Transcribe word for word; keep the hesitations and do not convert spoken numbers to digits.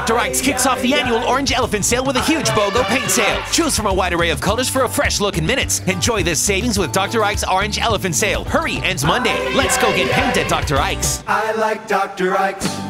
Doctor Ike's kicks off the annual Orange Elephant Sale with a huge BOGO paint sale. Choose from a wide array of colors for a fresh look in minutes. Enjoy this savings with Doctor Ike's Orange Elephant Sale. Hurry, ends Monday. Let's go get paint at Doctor Ike's. I like Doctor Ike's.